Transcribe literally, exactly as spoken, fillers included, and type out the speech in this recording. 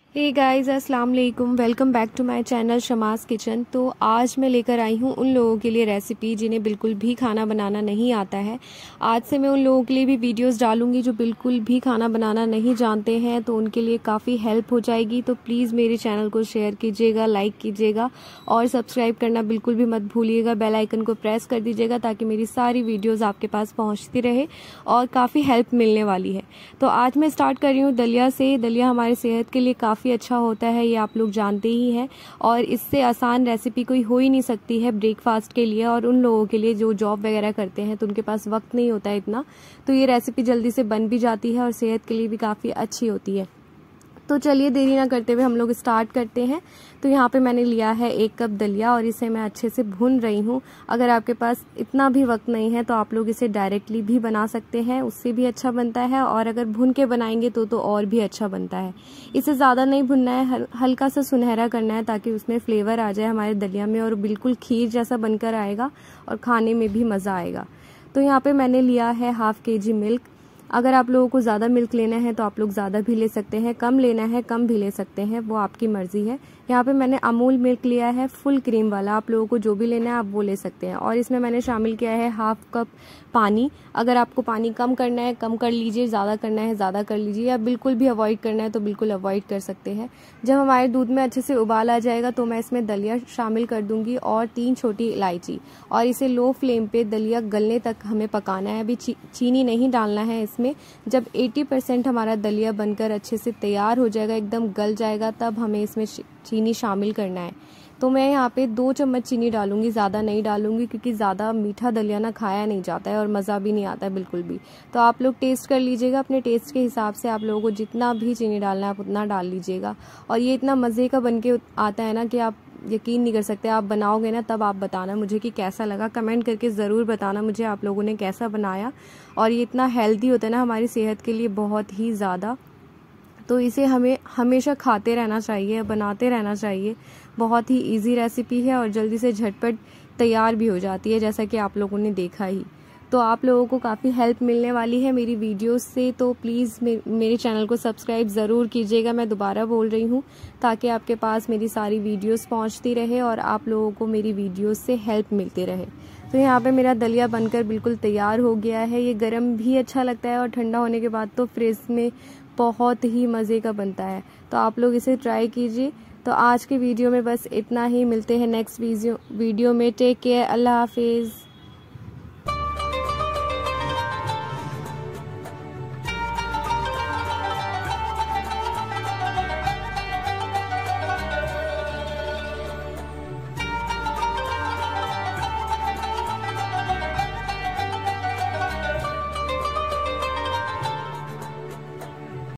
हे guys, अस्सलाम वालेकुम। Welcome back to my channel Shama's kitchen. तो आज मैं लेकर आई हूँ उन लोगों के लिए रेसिपी जिन्हें बिल्कुल भी खाना बनाना नहीं आता है। आज से मैं उन लोगों के लिए भी वीडियोस डालूंगी जो बिल्कुल भी खाना बनाना नहीं जानते हैं, तो उनके लिए काफ़ी हेल्प हो जाएगी। तो प्लीज़ मेरे चैनल को शेयर कीजिएगा, लाइक कीजिएगा और सब्सक्राइब करना बिल्कुल भी मत भूलिएगा। बेल आइकन को प्रेस कर दीजिएगा ताकि मेरी सारी वीडियोज़ आपके पास पहुँचती रहे और काफ़ी हेल्प मिलने वाली है। तो आज मैं स्टार्ट कर रही हूँ दलिया से। दलिया हमारी सेहत के लिए काफ़ी अच्छा होता है, ये आप लोग जानते ही हैं, और इससे आसान रेसिपी कोई हो ही नहीं सकती है ब्रेकफास्ट के लिए। और उन लोगों के लिए जो जॉब वगैरह करते हैं तो उनके पास वक्त नहीं होता है इतना, तो ये रेसिपी जल्दी से बन भी जाती है और सेहत के लिए भी काफ़ी अच्छी होती है। तो चलिए देरी ना करते हुए हम लोग स्टार्ट करते हैं। तो यहाँ पे मैंने लिया है एक कप दलिया और इसे मैं अच्छे से भून रही हूँ। अगर आपके पास इतना भी वक्त नहीं है तो आप लोग इसे डायरेक्टली भी बना सकते हैं, उससे भी अच्छा बनता है। और अगर भून के बनाएंगे तो तो और भी अच्छा बनता है। इसे ज़्यादा नहीं भुनना है, हल्का सा सुनहरा करना है ताकि उसमें फ्लेवर आ जाए हमारे दलिया में और बिल्कुल खीर जैसा बनकर आएगा और खाने में भी मज़ा आएगा। तो यहाँ पर मैंने लिया है हाफ़ के जी मिल्क। अगर आप लोगों को ज़्यादा मिल्क लेना है तो आप लोग ज़्यादा भी ले सकते हैं, कम लेना है कम भी ले सकते हैं, वो आपकी मर्ज़ी है। यहाँ पे मैंने अमूल मिल्क लिया है फुल क्रीम वाला, आप लोगों को जो भी लेना है आप वो ले सकते हैं। और इसमें मैंने शामिल किया है हाफ कप पानी। अगर आपको पानी कम करना है कम कर लीजिए, ज़्यादा करना है ज़्यादा कर लीजिए, या बिल्कुल भी अवॉइड करना है तो बिल्कुल अवॉइड कर सकते हैं। जब हमारे दूध में अच्छे से उबाल आ जाएगा तो मैं इसमें दलिया शामिल कर दूँगी और तीन छोटी इलायची, और इसे लो फ्लेम पर दलिया गलने तक हमें पकाना है। अभी ची, चीनी नहीं डालना है इसमें। जब अस्सी परसेंट हमारा दलिया बनकर अच्छे से तैयार हो जाएगा, एकदम गल जाएगा, तब हमें इसमें चीनी शामिल करना है। तो मैं यहाँ पे दो चम्मच चीनी डालूंगी, ज़्यादा नहीं डालूंगी क्योंकि ज़्यादा मीठा दलिया ना खाया नहीं जाता है और मज़ा भी नहीं आता है बिल्कुल भी। तो आप लोग टेस्ट कर लीजिएगा, अपने टेस्ट के हिसाब से आप लोगों को जितना भी चीनी डालना है आप उतना डाल लीजिएगा। और ये इतना मज़े का बन के आता है ना कि आप यकीन नहीं कर सकते। आप बनाओगे ना तब आप बताना मुझे कि कैसा लगा, कमेंट करके ज़रूर बताना मुझे आप लोगों ने कैसा बनाया। और ये इतना हेल्दी होता है ना हमारी सेहत के लिए बहुत ही ज़्यादा, तो इसे हमें हमेशा खाते रहना चाहिए, बनाते रहना चाहिए। बहुत ही इजी रेसिपी है और जल्दी से झटपट तैयार भी हो जाती है, जैसा कि आप लोगों ने देखा ही। तो आप लोगों को काफ़ी हेल्प मिलने वाली है मेरी वीडियोस से, तो प्लीज़ मेरे चैनल को सब्सक्राइब ज़रूर कीजिएगा। मैं दोबारा बोल रही हूँ ताकि आपके पास मेरी सारी वीडियोस पहुँचती रहे और आप लोगों को मेरी वीडियोस से हेल्प मिलती रहे। तो यहाँ पे मेरा दलिया बनकर बिल्कुल तैयार हो गया है। ये गर्म भी अच्छा लगता है और ठंडा होने के बाद तो फ्रिज में बहुत ही मज़े का बनता है। तो आप लोग इसे ट्राई कीजिए। तो आज के वीडियो में बस इतना ही, मिलते हैं नेक्स्ट वीडियो वीडियो में। टेक केयर, अल्लाह हाफिज़।